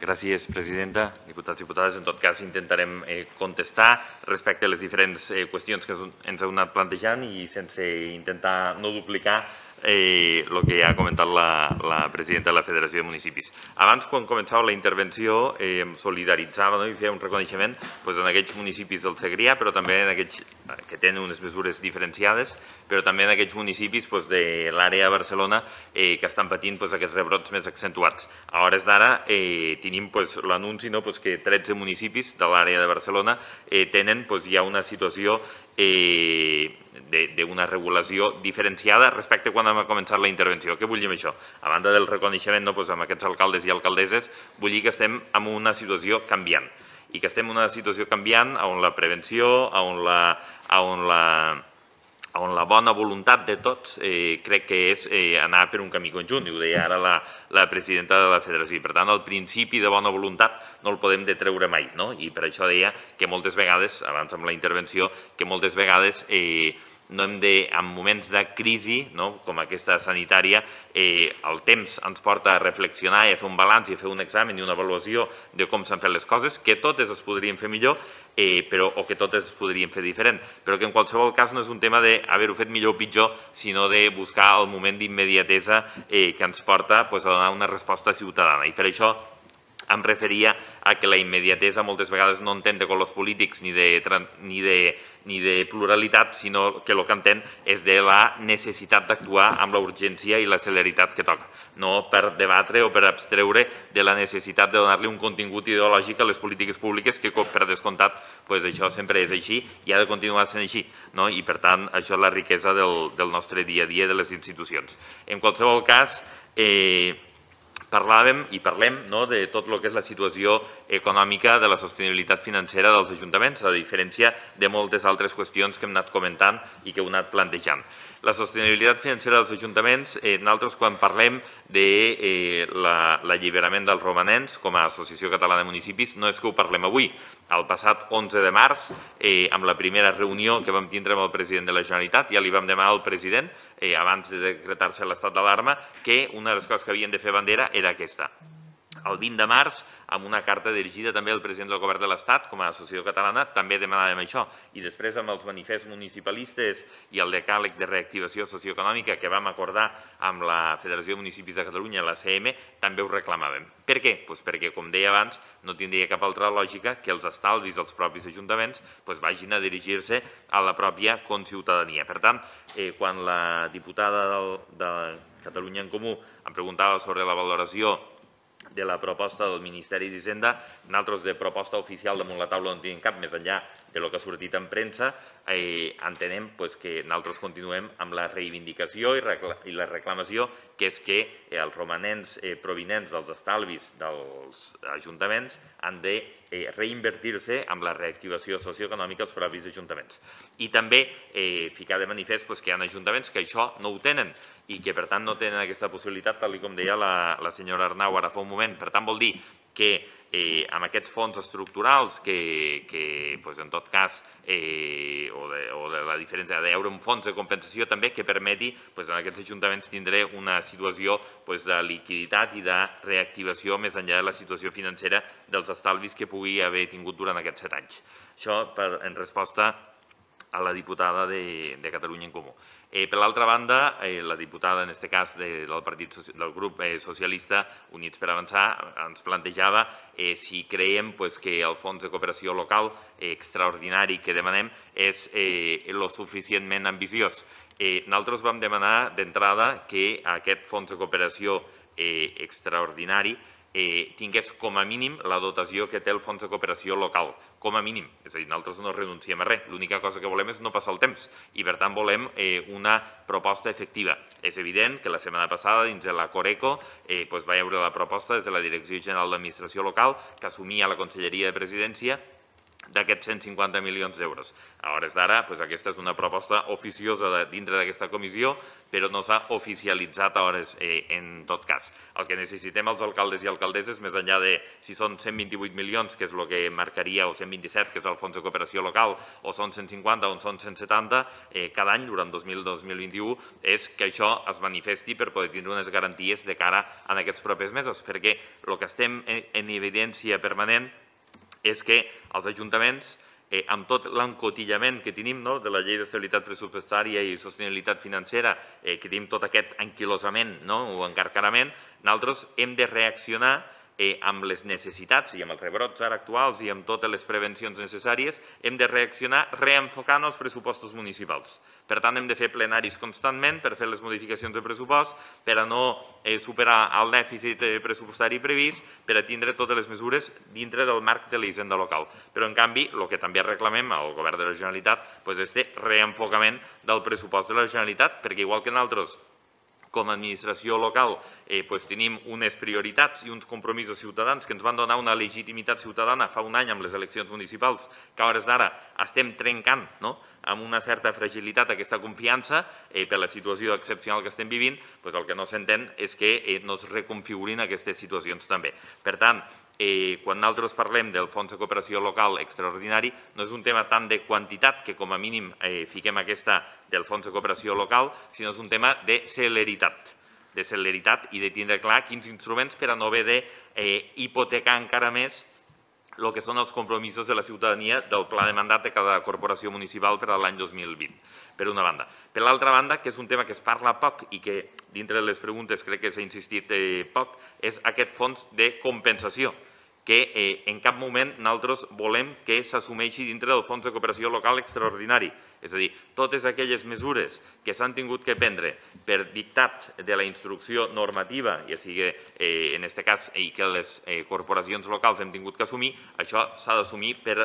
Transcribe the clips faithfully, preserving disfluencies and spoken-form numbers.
Gràcies, presidenta. Diputats i diputades, en tot cas intentarem contestar respecte a les diferents qüestions que ens heu anat plantejant i sense intentar no duplicar el que ha comentat la presidenta de la Federació de Municipis. Abans, quan començava la intervenció, em solidaritzava i feia un reconeixement en aquells municipis del Segrià, però també en aquells que tenen unes mesures diferenciades, però també en aquells municipis de l'àrea de Barcelona que estan patint aquests rebrots més accentuats. A hores d'ara tenim l'anunci que tretze municipis de l'àrea de Barcelona tenen ja una situació d'una regulació diferenciada respecte a quan hem començat la intervenció. Què vull dir amb això? A banda del reconeixement amb aquests alcaldes i alcaldesses, vull dir que estem en una situació canviant i que estem en una situació canviant on la prevenció, on la on la bona voluntat de tots crec que és anar per un camí conjunt, i ho deia ara la presidenta de la Federació. Per tant, el principi de bona voluntat no el podem detreure mai, i per això deia que moltes vegades, abans amb la intervenció, que moltes vegades no hem de, en moments de crisi com aquesta sanitària, el temps ens porta a reflexionar i a fer un balanç i a fer un examen i una avaluació de com s'han fet les coses, que totes es podrien fer millor o que totes es podrien fer diferent, però que en qualsevol cas no és un tema d'haver-ho fet millor o pitjor, sinó de buscar el moment d'immediatesa que ens porta a donar una resposta ciutadana. I per això em referia a que la immediatesa moltes vegades no entén de colors polítics ni de pluralitat, sinó que el que entén és de la necessitat d'actuar amb la urgència i la celeritat que toca, no per debatre o per abstreure de la necessitat de donar-li un contingut ideològic a les polítiques públiques, que per descomptat això sempre és així i ha de continuar sent així, i per tant això és la riquesa del nostre dia a dia de les institucions. En qualsevol cas, parlàvem i parlem de tot el que és la situació econòmica de la sostenibilitat financera dels ajuntaments, a diferència de moltes altres qüestions que hem anat comentant i que heu anat plantejant. La sostenibilitat financera dels ajuntaments, nosaltres quan parlem de l'alliberament dels romanents com a Associació Catalana de Municipis, no és que ho parlem avui. El passat onze de març, amb la primera reunió que vam tindre amb el president de la Generalitat, ja li vam demanar al president, abans de decretar-se l'estat d'alarma, que una de les coses que havien de fer bandera era aquesta. El vint de març, amb una carta dirigida també al president del Govern de l'Estat, com a Associació Catalana, també demanàvem això. I després, amb els manifests municipalistes i el decàleg de reactivació socioeconòmica que vam acordar amb la Federació de Municipis de Catalunya, la C M, també ho reclamàvem. Per què? Perquè, com deia abans, no tindria cap altra lògica que els estalvis dels propis ajuntaments vagin a dirigir-se a la pròpia conciutadania. Per tant, quan la diputada de Catalunya en Comú em preguntava sobre la valoració de la proposta del Ministeri d'Hisenda, nosaltres de proposta oficial damunt la taula no en tenim cap, més enllà del que ha sortit en premsa, entenem que nosaltres continuem amb la reivindicació i la reclamació, que és que els romanents provinents dels estalvis dels ajuntaments han de reinvertir-se amb la reactivació socioeconòmica dels propis ajuntaments. I també ficar de manifest que hi ha ajuntaments que això no ho tenen i que per tant no tenen aquesta possibilitat, tal com deia la senyora Arnau ara fa un moment. Per tant, vol dir que amb aquests fons estructurals que en tot cas o de la diferència d'euro en fons de compensació també que permeti en aquests ajuntaments tindre una situació de liquiditat i de reactivació més enllà de la situació financera dels estalvis que pugui haver tingut durant aquests set anys. Això en resposta a la diputada de Catalunya en Comú. Per l'altra banda, la diputada, en aquest cas, del grup socialista Units per Avançar, ens plantejava si creiem que el fons de cooperació local extraordinari que demanem és el suficientment ambiciós. Nosaltres vam demanar d'entrada que aquest fons de cooperació extraordinari tingués com a mínim la dotació que té el fons de cooperació local, com a mínim. És a dir, nosaltres no renunciem a res. L'única cosa que volem és no passar el temps i, per tant, volem una proposta efectiva. És evident que la setmana passada, dins de la Coreco, va haver la proposta des de la Direcció General d'Administració Local, que assumia la Conselleria de Presidència, d'aquests cent cinquanta milions d'euros. A hores d'ara, aquesta és una proposta oficiosa dintre d'aquesta comissió, però no s'ha oficialitzat a hores en tot cas. El que necessitem els alcaldes i alcaldesses, més enllà de si són cent vint-i-vuit milions, que és el que marcaria, o cent vint-i-set, que és el fons de cooperació local, o són cent cinquanta o són cent setanta, cada any, durant dos mil vint-i-u, és que això es manifesti per poder tindre unes garanties de cara a aquests propers mesos, perquè el que estem en evidència permanent és que els ajuntaments, amb tot l'encotillament que tenim de la llei d'estabilitat pressupostària i sostenibilitat financera, que tenim tot aquest anquilosament o encarcarament, nosaltres hem de reaccionar amb les necessitats i amb els rebrots ara actuals i amb totes les prevencions necessàries, hem de reaccionar reenfocant els pressupostos municipals. Per tant, hem de fer plenaris constantment per fer les modificacions de pressupost, per a no superar el dèficit pressupostari previst, per a tindre totes les mesures dintre del marc de la hisenda local. Però, en canvi, el que també reclamem al govern de la Generalitat és este reenfocament del pressupost de la Generalitat, perquè igual que nosaltres, com a administració local, tenim unes prioritats i uns compromisos ciutadans que ens van donar una legitimitat ciutadana fa un any amb les eleccions municipals, que a hores d'ara estem trencant amb una certa fragilitat aquesta confiança per la situació excepcional que estem vivint, el que no s'entén és que no es reconfigurin aquestes situacions també. Per tant, quan nosaltres parlem del fons de cooperació local extraordinari, no és un tema tant de quantitat, que com a mínim fiquem aquesta del fons de cooperació local, sinó és un tema de celeritat, de celeritat i de tindre clar quins instruments per a no haver d'hipotecar encara més el que són els compromisos de la ciutadania del pla de mandat de cada corporació municipal per a l'any dos mil vint, per una banda. Per l'altra banda, que és un tema que es parla poc i que dintre de les preguntes crec que s'ha insistit poc, és aquest fons de compensació, que en cap moment nosaltres volem que s'assumeixi dintre del fons de cooperació local extraordinari. És a dir, totes aquelles mesures que s'han tingut que prendre per dictat de la instrucció normativa, ja sigui en aquest cas i que les corporacions locals hem tingut que assumir, això s'ha d'assumir per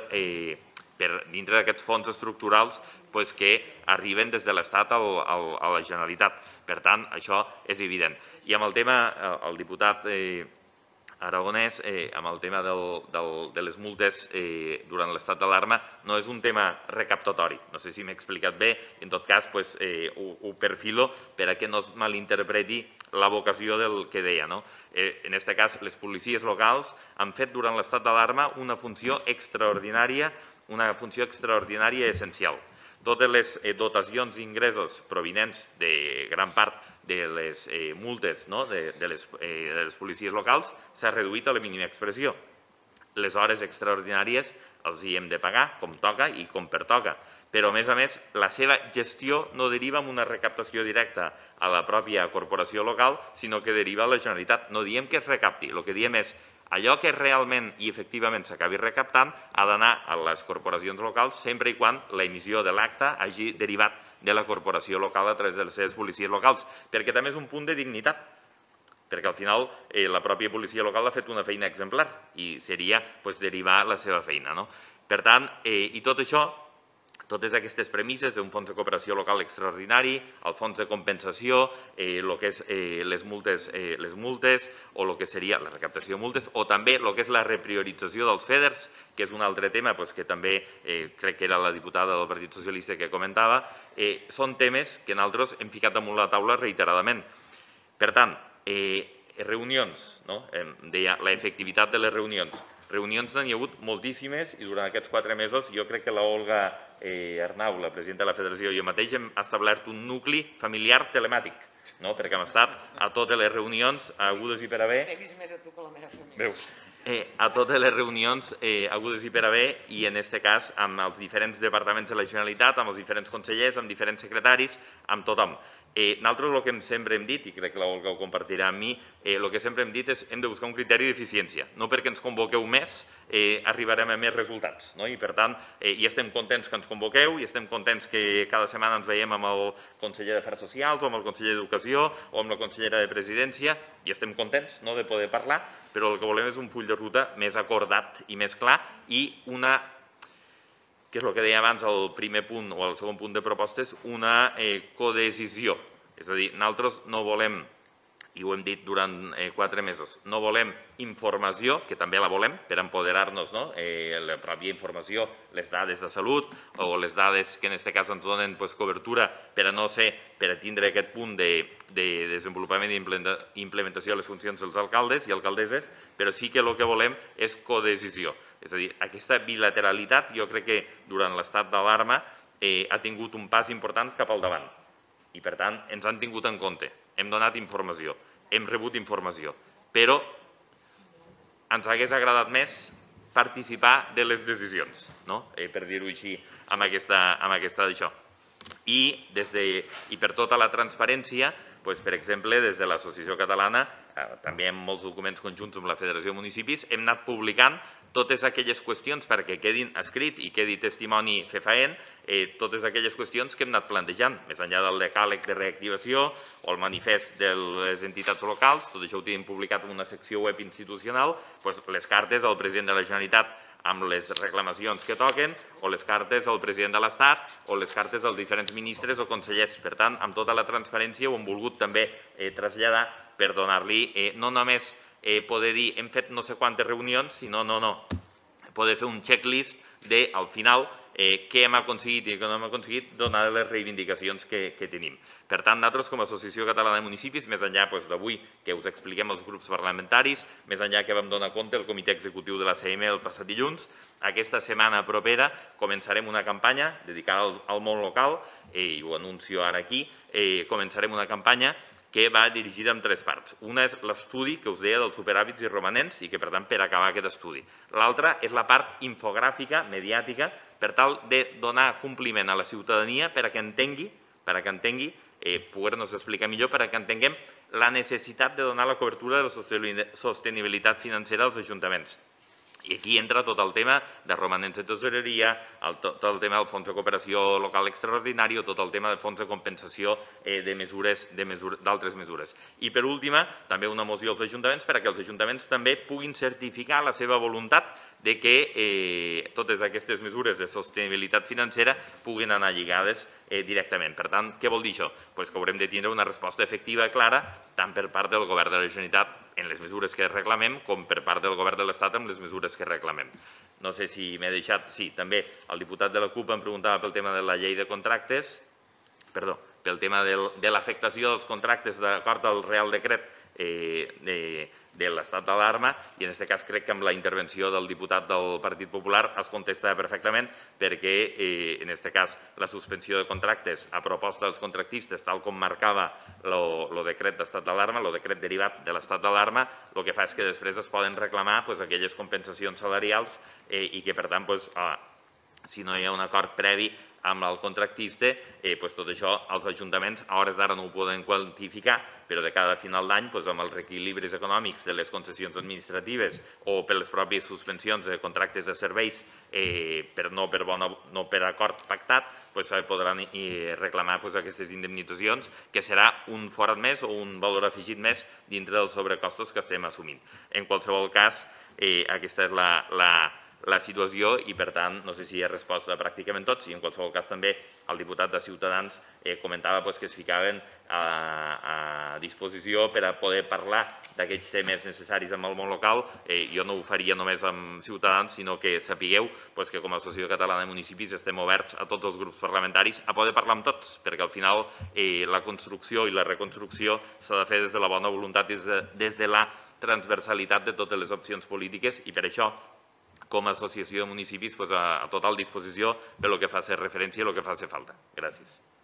dintre d'aquests fons estructurals que arriben des de l'Estat a la Generalitat. Per tant, això és evident. I amb el tema, el diputat Aragonès, amb el tema de les multes durant l'estat d'alarma, no és un tema recaptatori. No sé si m'he explicat bé, en tot cas ho perfilo per a que no es malinterpreti la vocació del que deia. En aquest cas, les policies locals han fet durant l'estat d'alarma una funció extraordinària, una funció extraordinària i essencial. Totes les dotacions i ingressos provinents de gran part de les multes de les policies locals s'ha reduït a la mínima expressió. Les hores extraordinàries els hi hem de pagar com toca i com pertoca, però a més a més la seva gestió no deriva en una recaptació directa a la pròpia corporació local, sinó que deriva a la Generalitat. No diem que es recapti, el que diem és allò que realment i efectivament s'acabi recaptant ha d'anar a les corporacions locals sempre i quan l'emissió de l'acte hagi derivat de la corporació local a través de les seves policies locals, perquè també és un punt de dignitat, perquè al final la pròpia policia local ha fet una feina exemplar i seria derivar la seva feina. Per tant, i tot això, totes aquestes premisses d'un fons de cooperació local extraordinari, el fons de compensació, el que és les multes o el que seria la recaptació de multes o també el que és la repriorització dels FEDERs, que és un altre tema que també crec que era la diputada del Partit Socialista que comentava, són temes que nosaltres hem ficat damunt la taula reiteradament. Per tant, reunions, deia l'efectivitat de les reunions. Reunions n'hi ha hagut moltíssimes i durant aquests quatre mesos jo crec que l'Olga Arnau, la presidenta de la Federació, i jo mateix hem establert un nucli familiar telemàtic, perquè hem estat a totes les reunions hagudes i per haver. T'he vist més a tu que la meva família. Veus? A totes les reunions hagudes i per haver i en aquest cas amb els diferents departaments de la Generalitat, amb els diferents consellers, amb diferents secretaris, amb tothom. Nosaltres el que sempre hem dit, i crec que l'Olga ho compartirà amb mi, el que sempre hem dit és que hem de buscar un criteri d'eficiència. No perquè ens convoqueu més arribarem a més resultats. I per tant, ja estem contents que ens convoqueu i estem contents que cada setmana ens veiem amb el conseller d'Afers Socials o amb el conseller d'Educació o amb la consellera de Presidència i estem contents de poder parlar, però el que volem és un full de ruta més acordat i més clar i una, que és el que deia abans el primer punt o el segon punt de propostes, una codecisió. És a dir, nosaltres no volem i ho hem dit durant quatre mesos, no volem informació, que també la volem per empoderar-nos, la pròpia informació, les dades de salut o les dades que en aquest cas ens donen cobertura per a no ser, per a tindre aquest punt de desenvolupament i implementació de les funcions dels alcaldes i alcaldesses, però sí que el que volem és codecisió. És a dir, aquesta bilateralitat jo crec que durant l'estat d'alarma ha tingut un pas important cap al davant i per tant ens han tingut en compte, hem donat informació, hem rebut informació, però ens hagués agradat més participar de les decisions, per dir-ho així, amb aquesta d'això. I per tota la transparència, per exemple, des de l'Associació Catalana, també en molts documents conjunts amb la Federació de Municipis, hem anat publicant totes aquelles qüestions perquè quedin escrit i quedi testimoni fefaent, totes aquelles qüestions que hem anat plantejant, més enllà del decàleg de reactivació o el manifest de les entitats locals, tot això ho tenim publicat en una secció web institucional, les cartes al president de la Generalitat amb les reclamacions que toquen, o les cartes al president de l'Estat, o les cartes als diferents ministres o consellers. Per tant, amb tota la transparència ho hem volgut també traslladar per donar-li no només poder dir hem fet no sé quantes reunions, sinó no, no, poder fer un checklist de, al final, què hem aconseguit i què no hem aconseguit, donar les reivindicacions que tenim. Per tant, nosaltres com a Associació Catalana de Municipis, més enllà d'avui que us expliquem els grups parlamentaris, més enllà que vam donar compte al comitè executiu de l'A C M el passat dilluns, aquesta setmana propera començarem una campanya dedicada al món local, i ho anuncio ara aquí, començarem una campanya que va dirigida en tres parts. Una és l'estudi que us deia dels superàvits i romanents i que, per tant, per acabar aquest estudi. L'altra és la part infogràfica, mediàtica, per tal de donar compliment a la ciutadania per a que entengui, per a que entengui, poder-nos explicar millor, per a que entenguem la necessitat de donar la cobertura de la sostenibilitat financera als ajuntaments. I aquí entra tot el tema de romanents de tesoreria, tot el tema del fons de cooperació local extraordinari o tot el tema del fons de compensació d'altres mesures. I per última, també una moció als ajuntaments perquè els ajuntaments també puguin certificar la seva voluntat de que totes aquestes mesures de sostenibilitat financera puguin anar lligades directament. Per tant, què vol dir això? Que haurem de tindre una resposta efectiva i clara tant per part del Govern de la Generalitat en les mesures que reclamem com per part del Govern de l'Estat amb les mesures que reclamem. No sé si m'he deixat... Sí, també el diputat de la CUP em preguntava pel tema de la llei de contractes, perdó, pel tema de l'afectació dels contractes d'acord al Real Decret de l'estat d'alarma i en aquest cas crec que amb la intervenció del diputat del Partit Popular es contesta perfectament perquè en aquest cas la suspensió de contractes a proposta dels contractistes tal com marcava el decret d'estat d'alarma, el decret derivat de l'estat d'alarma, el que fa és que després es poden reclamar aquelles compensacions salarials i que per tant si no hi ha un acord previ amb el contractista, tot això els ajuntaments a hores d'ara no ho poden quantificar, però de cada final d'any, amb els reequilibris econòmics de les concessions administratives o per les pròpies suspensions de contractes de serveis no per acord pactat, podran reclamar aquestes indemnitzacions, que serà un forat més o un valor afegit més dintre dels sobrecostos que estem assumint. En qualsevol cas, aquesta és la la situació i, per tant, no sé si hi ha resposta pràcticament tots i, en qualsevol cas, també el diputat de Ciutadans comentava que es ficaven a disposició per a poder parlar d'aquests temes necessaris amb el món local. Jo no ho faria només amb Ciutadans, sinó que sapigueu que com a Associació Catalana de Municipis estem oberts a tots els grups parlamentaris a poder parlar amb tots, perquè al final la construcció i la reconstrucció s'ha de fer des de la bona voluntat i des de la transversalitat de totes les opcions polítiques i per això com a associació de municipis a total disposició del que faci referència i el que faci falta. Gràcies.